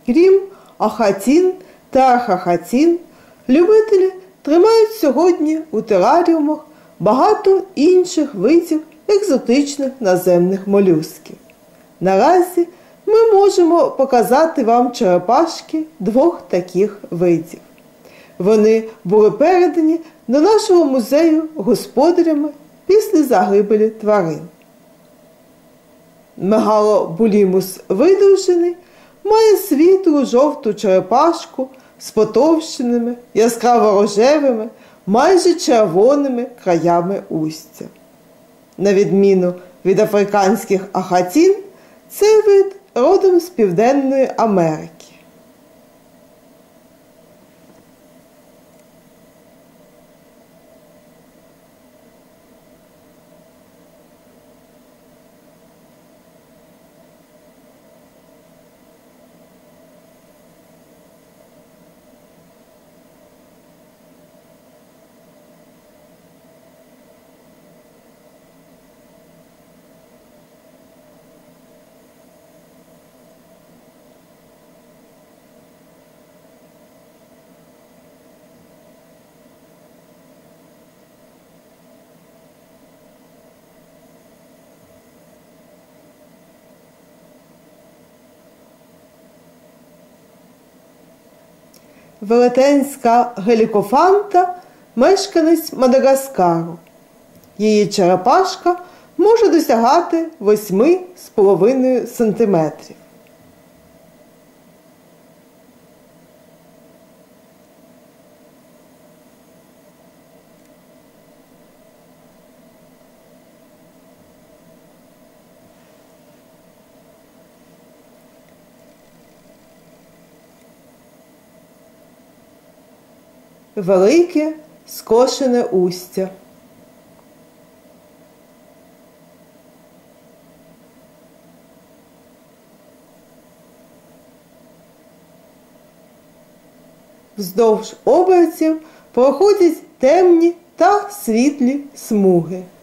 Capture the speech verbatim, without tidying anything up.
Крім ахатін та архахатін, любителі тримають сьогодні у тераріумах багато інших видів екзотичних наземних молюсків. Наразі ми можемо показати вам черепашки двох таких видів. Вони були передані до нашого музею господарями після загибелі тварин. Мегалобулімус видовжений має світлу жовту черепашку з потовщеними, яскраво-рожевими, майже червоними краями устя. На відміну від африканських ахатін, цей вид родом з Південної Америки. Велетенська гелікофанта – мешканець Мадагаскару. Її черепашка може досягати восьми з половиною сантиметрів. Велике скошене устя. Вздовж оберців проходять темні та світлі смуги.